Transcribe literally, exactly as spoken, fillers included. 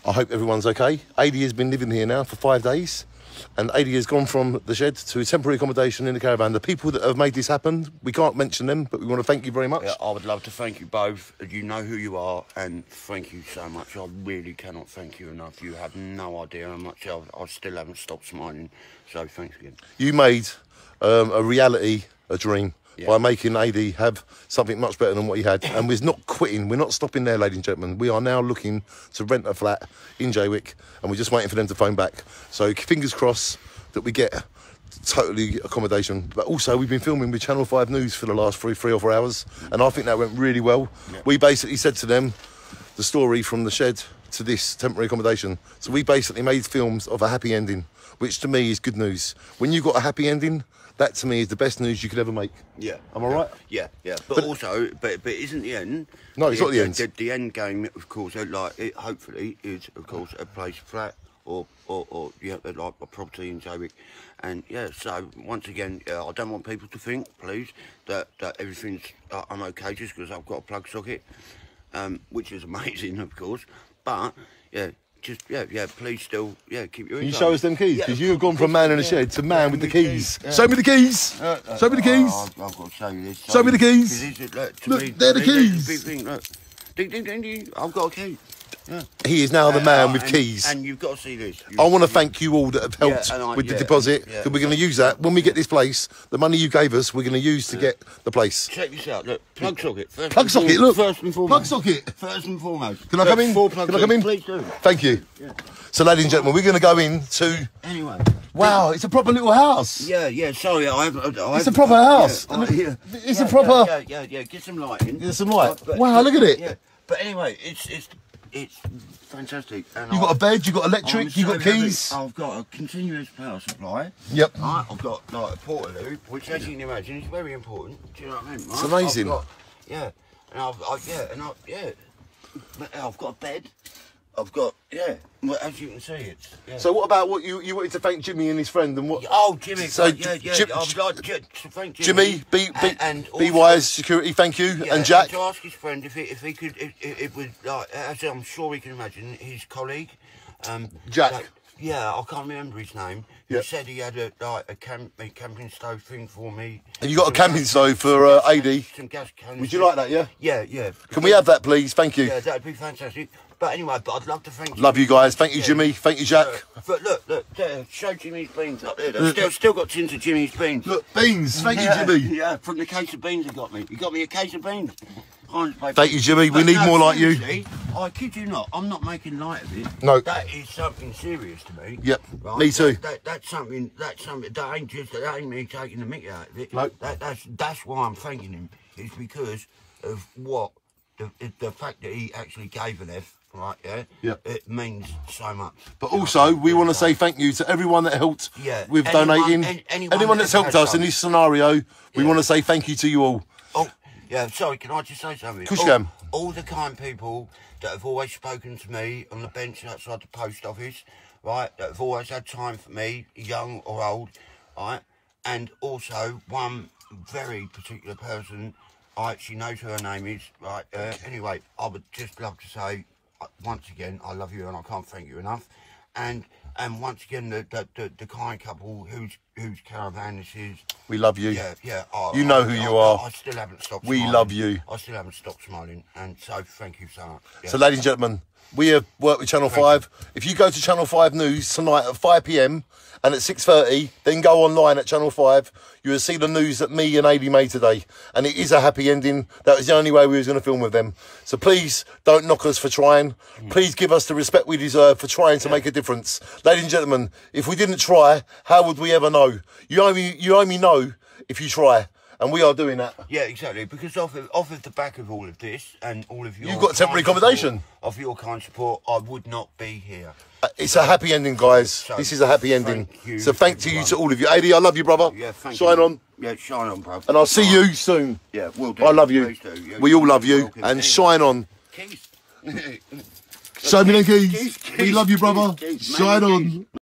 I hope everyone's okay. Adi has been living here now for five days. And Adi has gone from the shed to temporary accommodation in the caravan. The people that have made this happen, we can't mention them, but we want to thank you very much. Yeah, I would love to thank you both. You know who you are, and thank you so much. I really cannot thank you enough. You have no idea how much I've, I still haven't stopped smiling. So thanks again. You made um, a reality a dream. Yeah. By making Adi have something much better than what he had. And we're not quitting, we're not stopping there, ladies and gentlemen. We are now looking to rent a flat in Jaywick, and we're just waiting for them to phone back. So fingers crossed that we get totally accommodation. But also, we've been filming with Channel five News for the last three, three or four hours, and I think that went really well. Yeah. We basically said to them the story from the shed to this temporary accommodation. So we basically made films of a happy ending, which to me is good news. When you've got a happy ending, that to me is the best news you could ever make. Yeah. Am I right? Yeah, yeah. But, but also, but but isn't the end? No, it's the, not the, the end. The, the end game, of course, like it hopefully is, of course, a place flat or or, or yeah, like a property in Jaywick. And yeah, so once again, uh, I don't want people to think, please, that that everything's uh, I'm okay just because I've got a plug socket, um, which is amazing, of course. But yeah. Just, yeah, yeah, please still, yeah, keep your Can you income. show us them keys? Because yeah, you've gone from man in a shed to man with the keys. Yeah. Show me the keys. Uh, uh, show me the keys. Oh, I've, I've got to show you this. Show me the keys. Is, look, look me, they're the me, keys. Big thing, look. Ding, ding, ding, ding. I've got a key. Yeah. He is now the man uh, with and, keys. And you've got to see this. You, I want to thank you all that have helped yeah, I, with yeah, the deposit. yeah. Because we're going to use that. When we get this place, the money you gave us, we're going to use to yeah. get the place. Check this out. Look, plug socket. First plug socket, look. First and foremost. Plug socket. First and foremost. Can I come in? Four plug Can I come in? Please do. Thank you. Yeah. So, ladies and gentlemen, we're going to go into... Anyway. Wow, it's a proper little house. Yeah, yeah, sorry, I haven't... I it's a proper house. Yeah, I, yeah. It's yeah, a proper... Yeah, yeah, yeah, yeah, get some light in. Get some light. But, wow, look at it. Yeah, but anyway, it's it's it's fantastic. And you've got a bed, you've got electric, you've got keys. I've got a continuous power supply. Yep. Right, I've got like a portaloo, which as you can imagine is very important. Do you know what I mean? Right? It's amazing. I've got, yeah, and I've, I've yeah, and I yeah, but I've got a bed. I've got, yeah, well, as you can see, it's... Yeah. So what about what you, you wanted to thank Jimmy and his friend and what... Oh, Jimmy, so, yeah, yeah, Jim, I'd like to thank Jimmy. Jimmy, B, B, and, and B Wise Security, thank you, yeah, and Jack. And to ask his friend if he, if he could, if it would, like, as I'm sure he can imagine, his colleague... Um, Jack. Like, yeah, I can't remember his name. He yep. said he had a like a, camp, a camping stove thing for me. And you got a camping stove for uh, A D? Some gas canisters. Would you like that, yeah? Yeah, yeah. Can we have that, please? Thank you. Yeah, that'd be fantastic. But anyway, but I'd love to thank you. Love you guys. Thank you, yeah. Jimmy. Thank you, Jack. Uh, but look, look, there, show Jimmy's beans up there. They've still, still got tins of Jimmy's beans. Look, beans. Thank yeah, you, Jimmy. Yeah, from the case of beans he got me. He got me a case of beans. Thank you, Jimmy. We but need no, more like you. I kid you not. I'm not making light of it. No. That is something serious to me. Yep. Right? Me too. That, that, that's something. That's something. That ain't just. That ain't me taking the mickey out of it. No. That, that's that's why I'm thanking him. It's because of what the the fact that he actually gave an F. Right, yeah? Yep. It means so much. But also, we want to say thank you to everyone that helped yeah. with anyone, donating. Any, anyone, anyone that's helped us in this scenario, we yeah. want to say thank you to you all. Oh, yeah, sorry, can I just say something? Of course you can. All the kind people that have always spoken to me on the bench outside the post office, right, that have always had time for me, young or old, right, and also one very particular person, right, she knows who her name is, right, uh, okay. Anyway, I would just love to say, once again, I love you and I can't thank you enough. And and once again, the the, the, the kind couple whose whose caravan this is. We love you. Yeah, yeah. I, you know I, who I, you are. I, I still haven't stopped We smiling. love you. I still haven't stopped smiling. And so, thank you so much. Yeah. So, ladies and gentlemen, we have worked with Channel five. If you go to Channel five News tonight at five p m and at six thirty, then go online at Channel five, you will see the news that me and Adi made today. And it is a happy ending. That was the only way we was going to film with them. So please don't knock us for trying. Mm. Please give us the respect we deserve for trying to yeah. make a difference. Ladies and gentlemen, if we didn't try, how would we ever know? You only, you only know if you try. And we are doing that. Yeah, exactly. Because off of, off of the back of all of this and all of your... You've got temporary accommodation. Of your kind support, I would not be here. Uh, it's so, a happy ending, guys. So this is a happy ending. You, so thank to you to all of you. Adi, I love you, brother. Yeah, thank shine you. on. Yeah, shine on, bro. And I'll see you soon. Yeah, we'll do. I love you. Yeah, we all love you. And shine on. Keys. Show me the keys. Keys, keys, we love you, brother. Keys, keys, shine on.